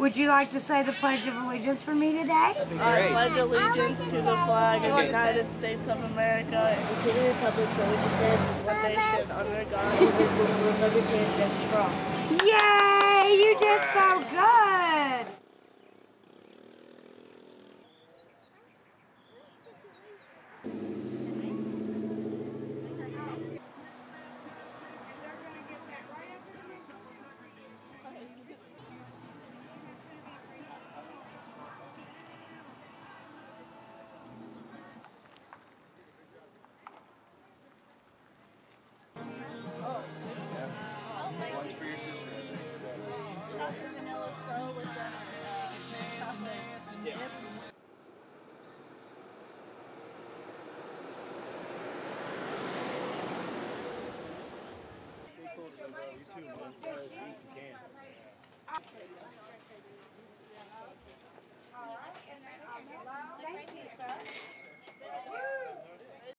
Would you like to say the Pledge of Allegiance for me today? I pledge allegiance to the flag of the United States of America and to the republic for which it stands, one nation under God, indivisible, with liberty and justice for all. Yay! You did so good! You too, man.